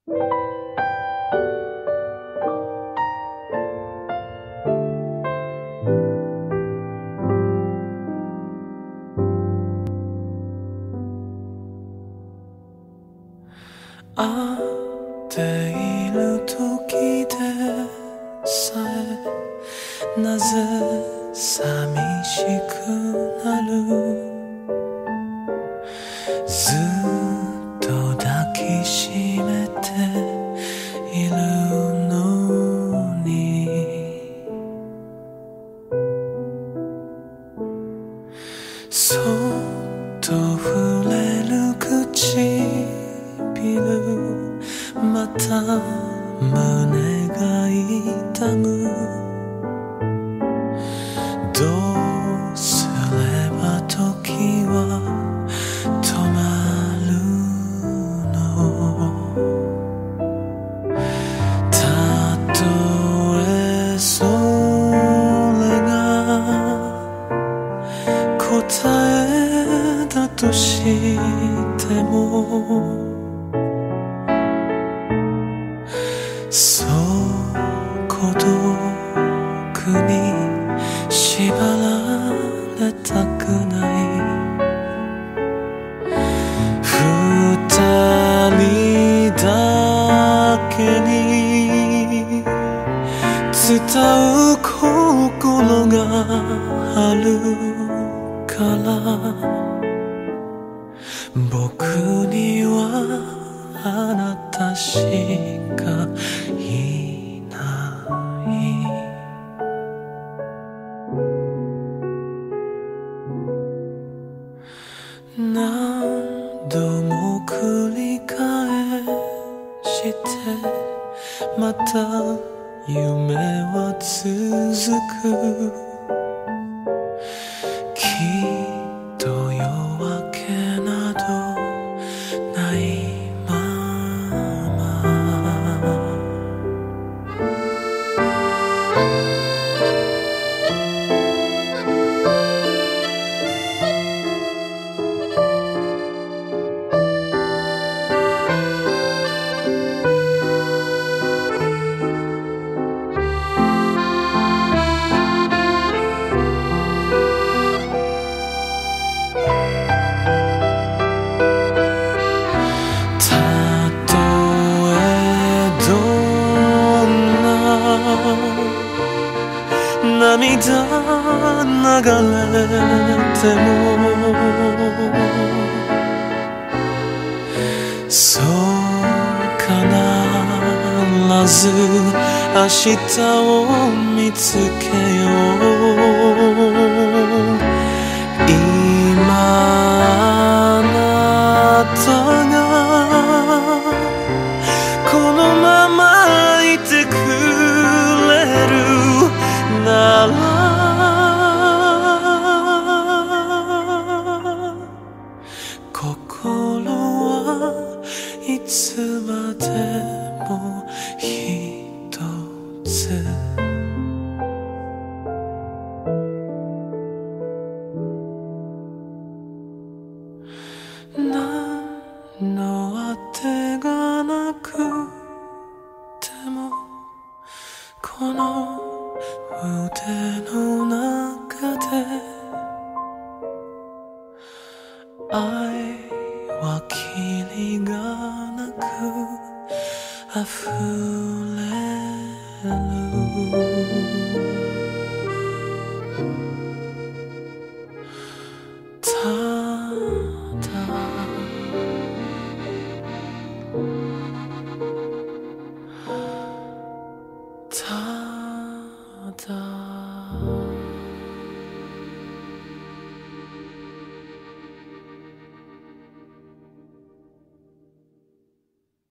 会っている時でさえなぜ寂しくなるずっと抱きしめているのにそっと触れる唇また胸が痛むどうすれば時は止まるのたとえそれが答えだとしてもそう孤独に縛られたくない二人だけに伝う心があるから僕にはあなたしかいない何度も繰り返してまた夢は続くきっと夜明けなどない涙流れてもそう必ず明日を見つけよう今あなたがこのままいてくれるなら心はいつまでも一つ何の当てがなくてもこの腕の中で愛はキリがなく溢れる